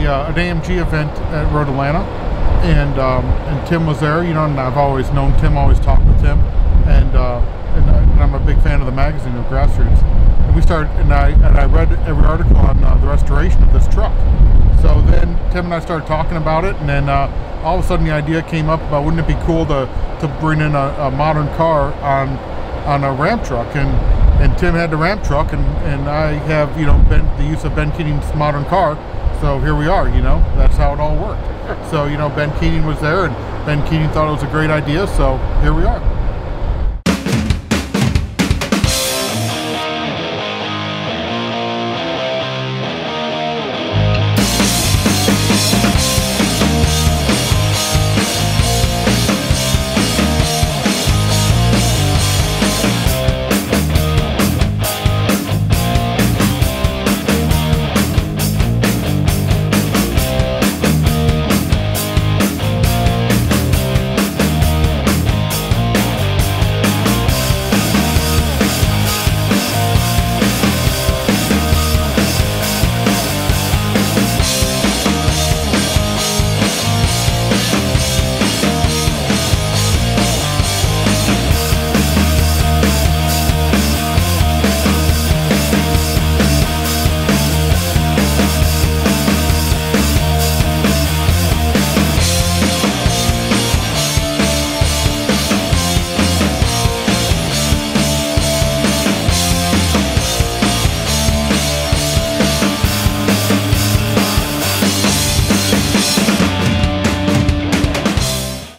an AMG event at Road Atlanta, and Tim was there, you know, and I've always known Tim, always talked with Tim, and I'm a big fan of the magazine of Grassroots. And we started, and I read every article on the restoration of this truck. So then Tim and I started talking about it, and then all of a sudden the idea came up about wouldn't it be cool to bring in a modern car on a ramp truck, and Tim had the ramp truck, and I have, you know, the use of Ben Keating's modern car. So here we are, you know, that's how it all worked. So, you know, Ben Keating was there, and Ben Keating thought it was a great idea, so here we are.